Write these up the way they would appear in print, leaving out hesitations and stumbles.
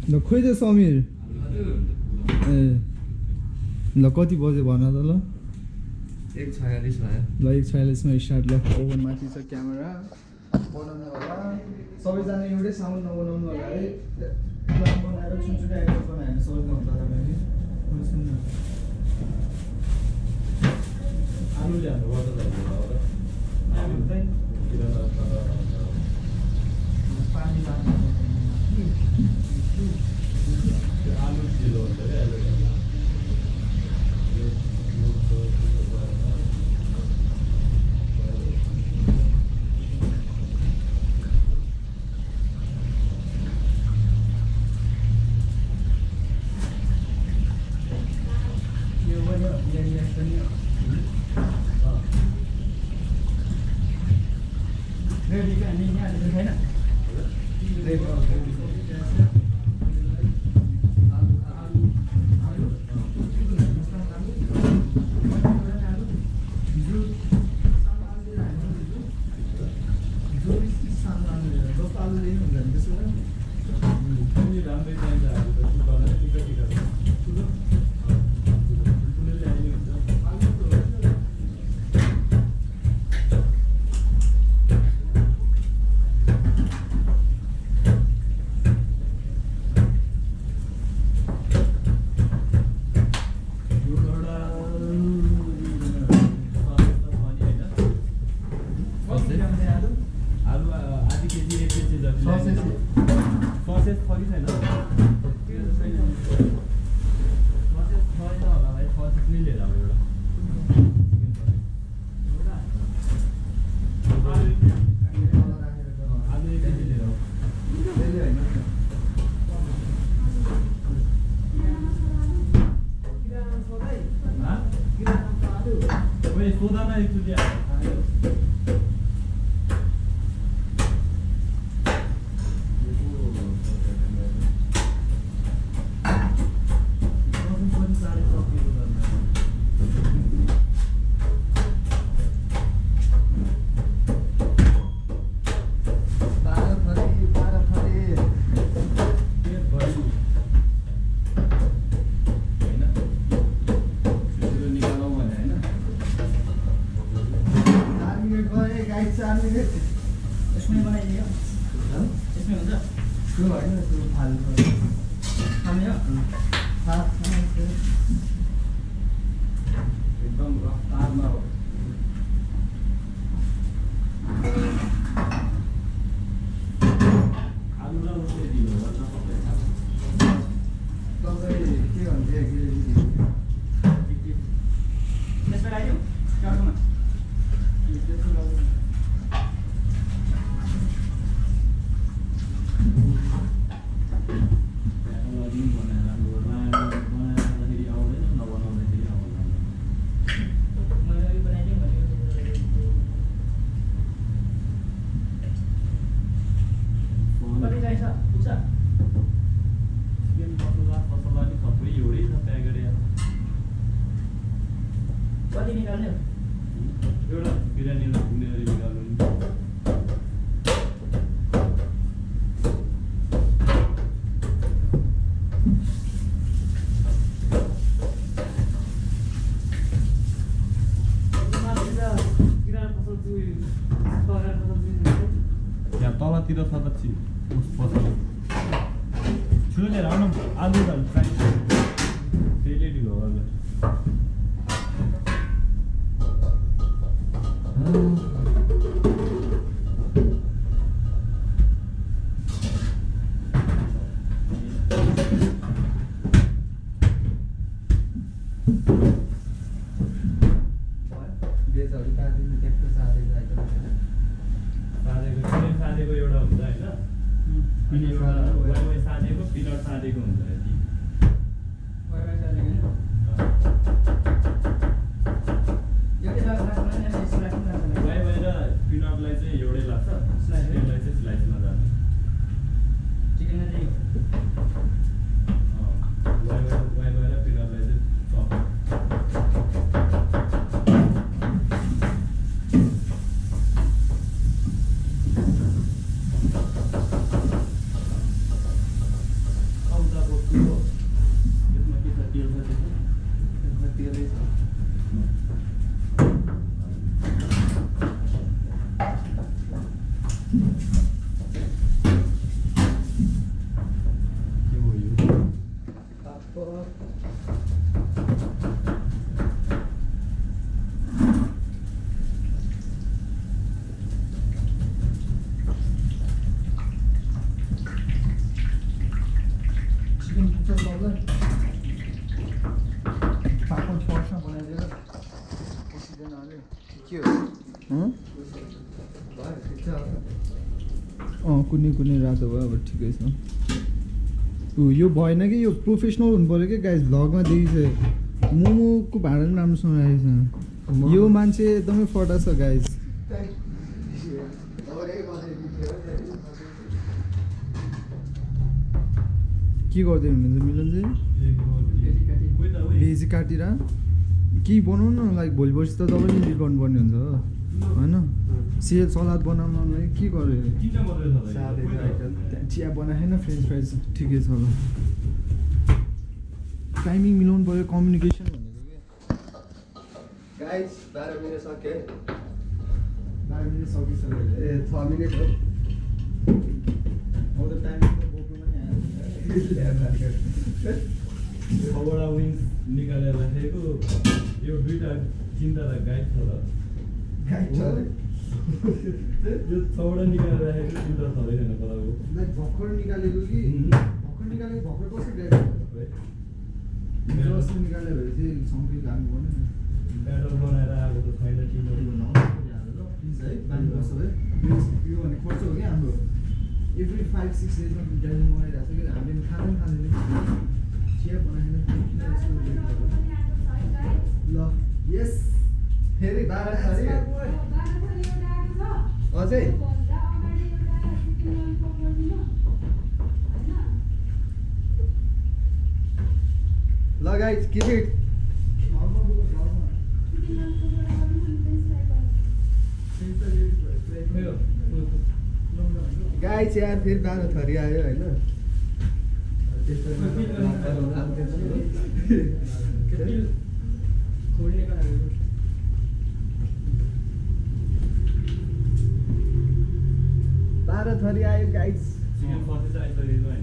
ल खोइ त समीर ए ल कति बजे भन त ल 1:46 भयो ल 1:46 मा स्टार्ट ल ओभन माथि छ क्यामेरा बनाउनु होला सबैजना एउटै साउन्ड नबनाउनु होला है बनाएर छुनछुनै आइटम बनाएर सक्नु हुन्छ तपाईले आलु ल्याउनु पर्छ त पानी लाग्छ आलु ढिलो हुन्छ क्या रेडी क्या नि यहाँ छैन इसमें बनाइए इसमें हुन्छ त्यो हैन त्यो फाल्नु खाने हो एकदम रफ्तारमा हो आलु र उसले दिनु हो तपाईँ के भन्छ यसमा लाग्यो काटमा कति निकाल्ने एउटा बिरयानीलाई पुग्नेहरु निकाल्नु यहाँ तलतिर छ त उस पसल छुलो लिएर आउनु आलु र फ्राई त्यसले ढिलो गर्दा सादेको एउटा हुन्छ हैन अनि एउटा वाइ सादेको पिनट सादेको हुन्छ यति वाइ सादेको वाइ र पिनटलाई चाहिँ एउटै लाग्छ स्लाइसलाई चाहिँ स्लाइसमा जान्छ चिकन नै वाइ र पिनटलाई चाहिँ चप मिल्दैन अनि के हो कुनै कुनै रातो भयो अब ठिकै छ यो भएन कि यो प्रोफेसनल हुनु पऱ्यो कि गाइस भ्लगमा देखिसक्यो मोमोको भाँडा पनि राम्रोसँग राखेको छ यो मान्छे एकदमै फटा छ गाइस के गर्दै हुनुहुन्छ मिलन चाहिँ भेजी काटेर के बनाउनु न लाइक भोलि पर्सि त तपाईँले एडिट गर्नुपर्ने हुन्छ हो होइन सलाद बनाउनलाई के गर्यो चिया बनाएन फ्रेन्च फ्राइज ठिकै छ ल टाइमिङ मिलाउनु पऱ्यो कम्युनिकेसन भनेको के गाइस 12 मिनेट सक्यो 12 मिनेट सकिसक्यो ए 6 मिनेट हो अब त टाइमिङ त बोक्नु पनि आयो छवटा विङ्स निकालेर राखेको यो दुईटा तिनवटा गाइड छ र यो छवटा निकालेर राखेको तिनवटा छँदैन कलाको भर्खर निकालेको कि भर्खर कसरी ड्राइभ जस्तो निकाल्यो भने चाहिँ सँगै लाग्नु पर्ने ब्याटर बनाएर आएको त छैन तिनीहरू प्लिज है बानी बस्छ है यो भने खर्च हो कि हाम्रो एभ्री 5-6 डेजमा ड्राइभिङ बनाइरहेको छ कि हामीले खाँदैन चिया बनाएन ल यस फेरि 12 तारिक अझै ल गाइस के के गाइस यार फेरि 12 थरी आयो होइन बाह्र थरी आयो गाइस चिकन फर्सी चाहिँ आइसकेको होइन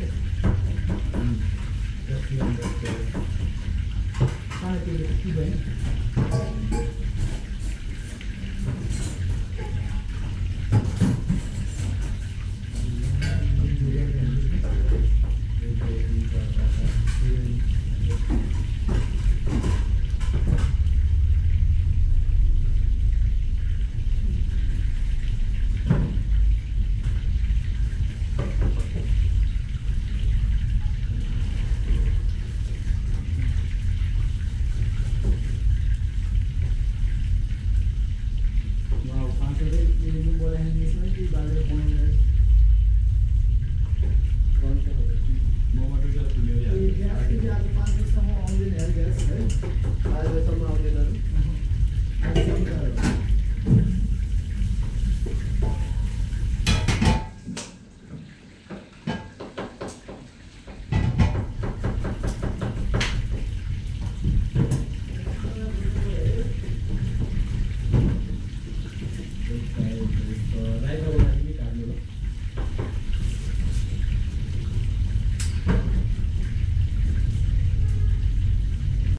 साढे 3 की भयो